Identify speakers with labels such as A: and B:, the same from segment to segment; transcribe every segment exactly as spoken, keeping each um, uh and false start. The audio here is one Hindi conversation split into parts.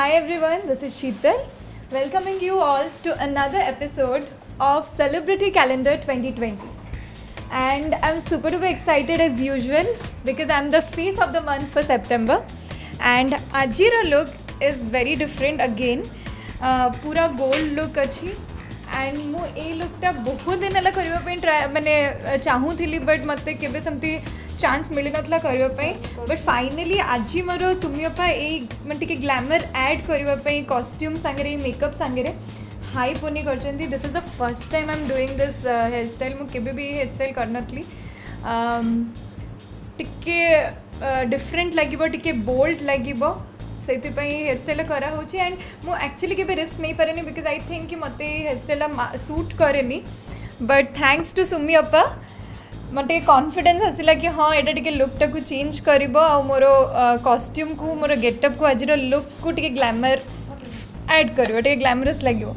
A: Hi everyone, this is Sheetal, welcoming you all to another episode of Celebrity Calendar twenty twenty. And I'm super duper excited as usual because I'm the face of the month for September. And Ajira look is very different again. Uh, pura gold look अच्छी. And मु ए look टा बहुत दिन अलग करियो पे try मैंने चाहूँ थी but मत्ते केबे समती चांस मिली नथला करियो पे but finally आज ही मरो सुमियोपा ए मन्टी के glamour add करियो पे costume संगरे makeup संगरे हाई पुनी करचंती. This is the first time I'm doing this uh, hairstyle. मु केबे भी hairstyle करनथली um, टिके different लगिबो टिके bold लगिबो से हेयरस्टाइल करा होची. एंड मु एक्चुअली के रिस्क नहीं पारे बिकज आई थिंक कि मते हेयरस्टाइल सूट करे बट थैंक्स टू सुमी अपा मते कॉन्फिडेंस आसिला कि हाँ एटा टिके लुक टाकू चेंज करिबो आ मोर कॉस्ट्यूम को मोर गेटअप को आज लुक को टिके ग्लैमर ऐड करिवो टिके ग्लैमरस लागिवो.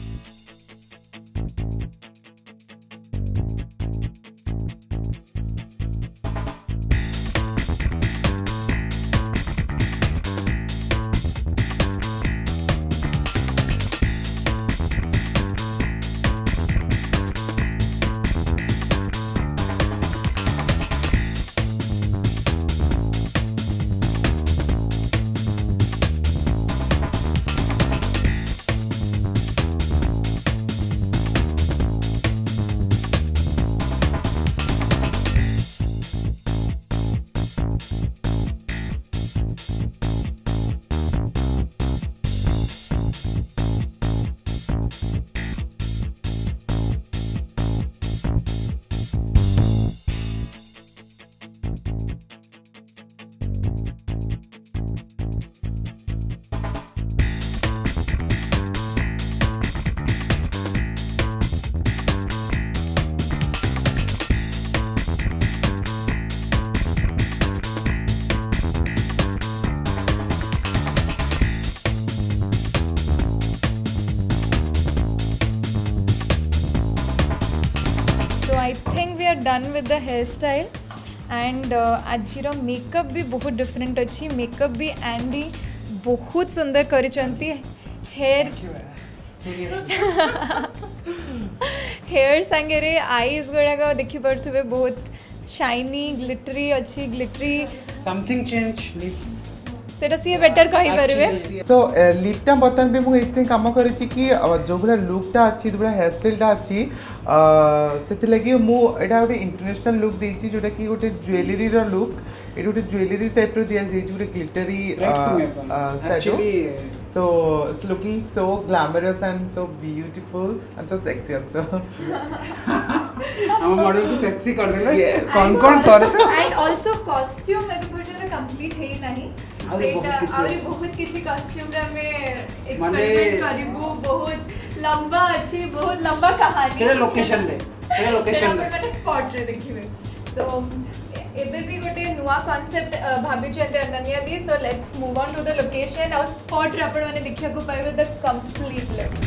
A: I think we are done with the hairstyle and आजिर मेकअप भी बहुत डिफरेंट अच्छी. मेकअप भी एंडी बहुत सुंदर करिचंती. हेयर हेयर संगरे आईज गुड़ाक देखि पड़थुबे बहुत शाइनी ग्लिटरी अच्छी ग्लिटरी
B: समथिंग चेंज लिप
A: सेटा सी बेटर कहि परबे.
C: सो लिपटा बर्तन भी मुझे इतने काम कर जो भाया लुकटा अच्छी जो भाया हेयर स्टाइलटा अच्छी से लगी मुझे गोटे इंटरनेशनल लुक देती जोटा कि गोटे ज्वेलरी लुक ये गोटे ज्वेलरी टाइप दी गोटे glittery shadow. So it's looking so glamorous and so beautiful and so sexy also.
B: हम मॉडल को सेक्सी कर देला. कौन कौन कर छ
A: and also costume अभी पर्यंत कंप्लीट है नहीं. सेटा आउरी बहुत किछि costume रे में एक्सपेरिमेंट करिबो. बहुत लंबा अच्छी बहुत लंबा कहानी.
B: केरे लोकेशन ले केरे लोकेशन ले
A: मैंने स्पॉट रे देखिबे. सो एबे भी गोटे नुआ कांसेप्ट भाबी चंदे अनन्या दी. So let's move on to the location और स्पॉट रे आपण माने देखिया को पाइबे द कंप्लीट लुक.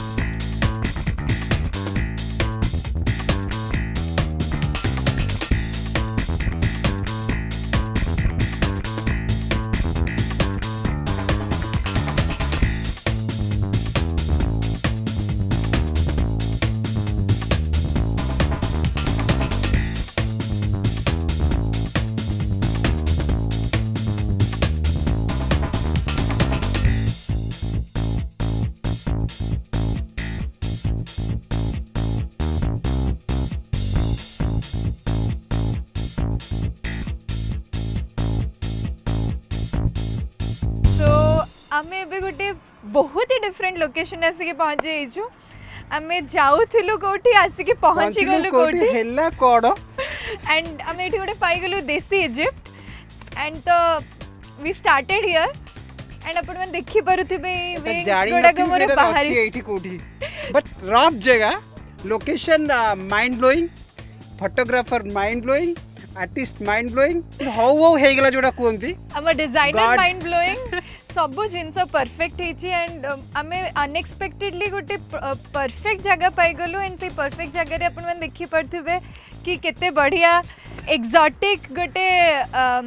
A: आमे एबे गोटे बहुत ही डिफरेंट लोकेशन आसिके पहुँचे जाइछु. आमे जाउथिलु कोठी आसिके पहुँची गलु कोठी
B: हेला कोड
A: एंड आमे एठी गोटे पाई गलु देसी इजिप्ट एंड तो वी स्टार्टेड हियर एंड अपन मन देखि परुथिबे वेंग्स गोडा गमर बाहरी
B: एठी कोठी बट रफ जगह location mind blowing photographer mind blowing artist mind blowing how how हे गला जोडा कोंती
A: हम डिजाइनर माइंड ब्लोइंग सब जिनस परफेक्ट होती. एंड आमे अनएक्सपेक्टेडली गोटे परफेक्ट जगह पाई गलु एंड से परफेक्ट जगह रे अपन मन देखि पड़थुबे कि केते बढ़िया एक्सोटिक गोटे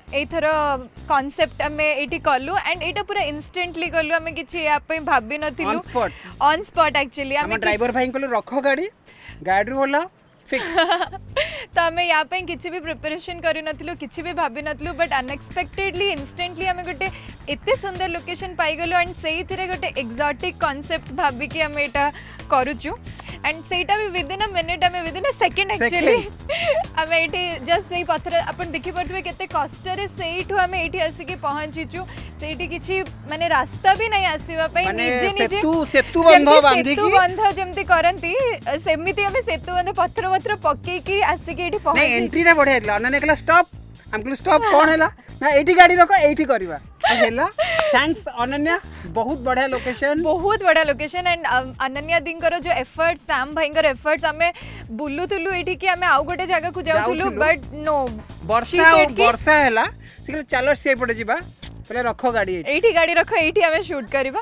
A: एथर कॉन्सेप्ट आम ये कलु एंड यहाँ पूरा इंस्टेंटली कलु आम कि भाभी
B: on spot
A: on spot actually
B: हम ड्राइवर भाई को रख गाड़ी गाड़ी बोला
A: तो आम या किसी भी प्रिपरेशन करूँ किसी भी भाभी नु बट अनएक्सपेक्टेडली इंस्टेंटली आम गोटे एत सुंदर लोकेशन पाईगलु एंड से गोटे एक्जॉटिक कॉन्सेप्ट भाविक आम यहाँ करुचु एंड सेटा भी within a minute um within a second actually um ये जस्ट से पत्थर आप देखिपे केते कष्ट से आम ये आसिक पहुँचीचु से किसी माने रास्ता भी नहीं आसवा निजे निजे
B: सेतु बंध
A: जमती करती सेमती आम सेतु बंध पत्थर पत्थर पकईकी आसिक ये
B: पहुँच एंट्री ना बढ़िया थी अनन्या कहला स्टॉप हम स्टॉप कौन है ना एटी गाड़ी रख एटी करवा थैंक्स अनन्या बहुत बढ़िया लोकेशन
A: बहुत बढ़िया लोकेशन एंड अनन्या दी जो एफर्ट्स सैम भाई एफर्ट्स आम बुलूलु ये कि आम आउ गोटे जगह को जाऊँ बट नो
B: वर्षा वर्षा है से चलो से पटे जी पहले रख गाड़ी
A: एटी गाड़ी रख एटी आम शूट करवा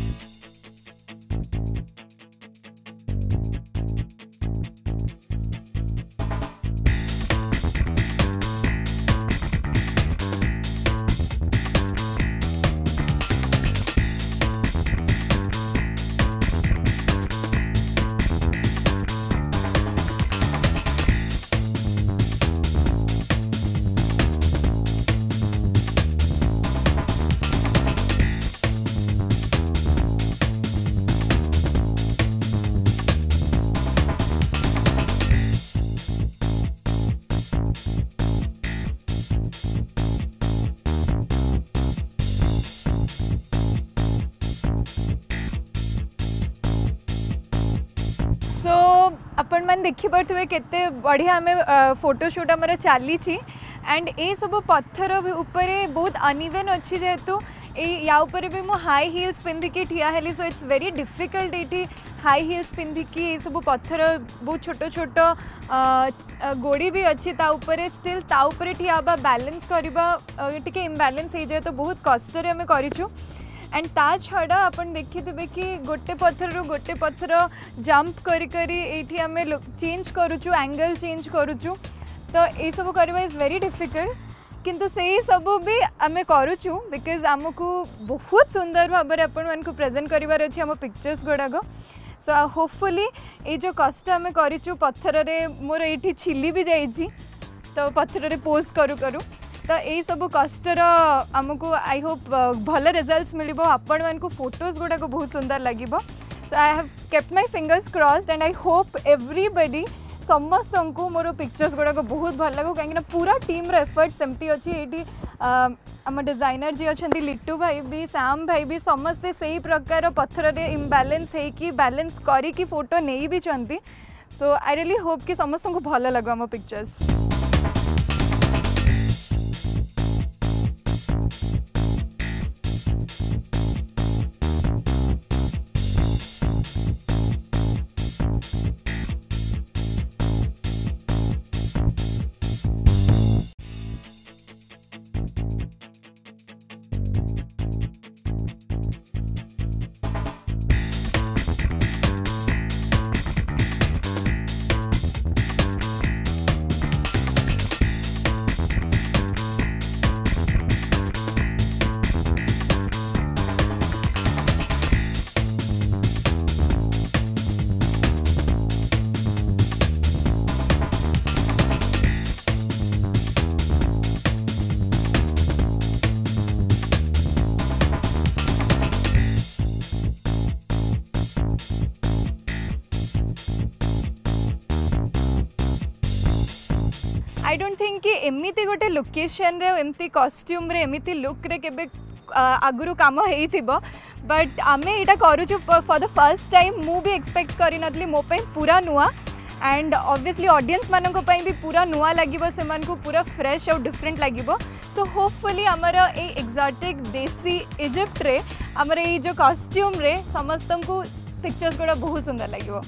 A: आपण मैंने देखिपे केते बढ़िया आम फोटोशूट आमर चली एंड ये सब पत्थर उपरे बहुत अनइवन अच्छी जेहेतु या ऊपर भी मु हाई हिल्स पिंधिकी ठिया हेली सो इट्स वेरी डिफिकल्ट ये हाई हिल्स पिंधिकी ये सब पत्थर बहुत छोट छोट गोड़ी भी अच्छी ता ऊपर स्टिल ता ऊपर ठिया हवा बैलेंस करवा टिके इम्बैलेंस हो जाए तो बहुत कष्ट आम करूँ एंड ता छड़ा अपन देखिथे कि गोटे पत्थर रू गोटे पत्थर जंप करी करी एठी हमें चेंज करूचु एंगल चेंज करूचु तो ये सब करवा इज वेरी डिफिकल्ट किंतु से सब भी आम करूचु बिकॉज आमको बहुत सुंदर भाव में आपण मान को प्रेजेंट करिवार अछि हम पिक्चर्स गुड़ाक सो होपफुली ये जो कष्ट आम करूँ पत्थर रे मोर ये छिली भी जाइए तो पत्थर रे पोज करू करू तो यही सब कष्टर आमको आई होप भल रिजल्ट्स मिल आपण मान फोटोज गुड़ाक बहुत सुंदर लगे so I have kept my fingers crossed and I hope everybody समस्त को मोर पिक्चर्स गुड़ाक बहुत भल लगे कहीं पूरा टीम एफर्ट सेमती अच्छी ये आम डिजाइनर जी अच्छा लिट्टू भाई भी सैम भाई भी समस्ते से ही प्रकार पत्थर रे इम्बैलेंस होगी बैलेंस करी फोटो नहीं भी चंती सो आई रियली होप कि समस्त को भल लगे आम पिक्चर्स आई डोंट थिंक कि एमती गोटे लोकेशन रे एमती कॉस्ट्यूम रे एमती लुक रे केबे आगुरु काम हेइथिबो बट आमे एटा करूछु फॉर द फर्स्ट टाइम मु भी एक्सपेक्ट करि नथली मो पे पूरा नुआ एंड ऑब्वियसली ऑडियंस मानक पई भी पूरा नुआ लागिबो से मान को पूरा फ्रेश और डिफरेंट लागिबो सो होपफुली हमर ए एक्सोटिक देसी इजिप्ट रे हमर ए जो कॉस्ट्यूम रे समस्त को पिक्चर्स गोड़ा बहुत सुंदर लागिबो।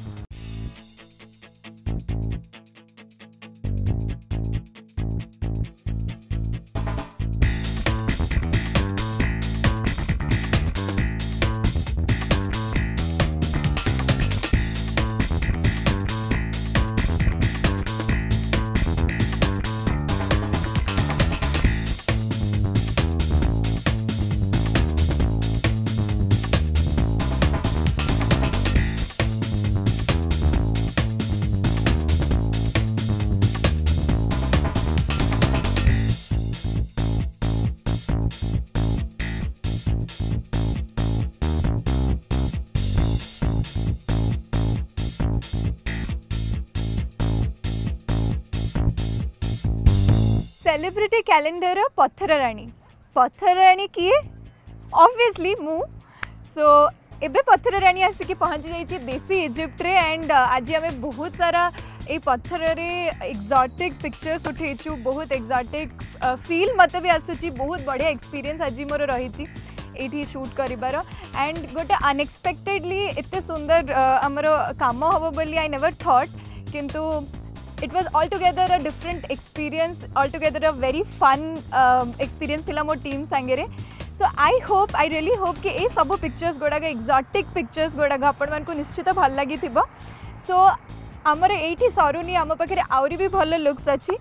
A: सेलिब्रिटी कैलेंडर पत्थर राणी पत्थर राणी किए ऑब्वियसली मु सो एबे पत्थर राणी आसिक पहुँची जाइए देसी इजिप्ट रे एंड आज आम बहुत सारा ये पत्थर रे एक्जॉटिक पिक्चर्स उठेचु बहुत एक्जॉटिक फील मत भी आसूची बहुत बढ़िया एक्सपीरियंस आज मोर रही ये शूट करिबार एंड गोटे अनएक्सपेक्टेडली एते सुंदर आमर काम हम बोली आई नेवर थॉट किंतु it was all together a different experience all together a very fun experience थिला मो टीम सांगेरे so I hope I really hope कि ये सब पिक्चर्स गुड़ाक एक्जॉटिक पिक्चर्स गुड़ाक आपण मानकु निश्चित भल लगी सो आमर एठी सरुनी आम पाखे आउरी भी भल लुक्स अच्छी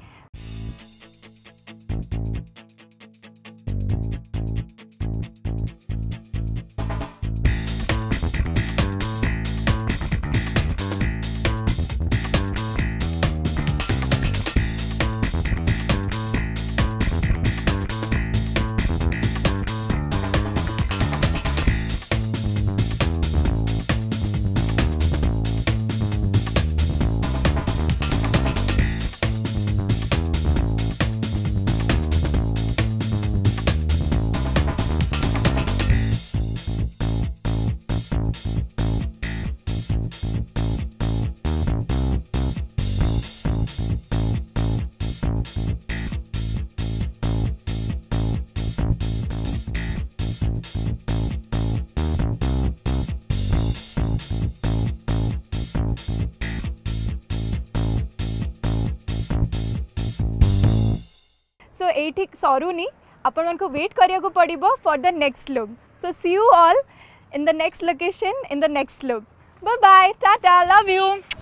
A: सो एठी सरुनी आपण मानको वेट करिया को पड़िबो for the next look so see you all in the next location in the next look bye bye tata love you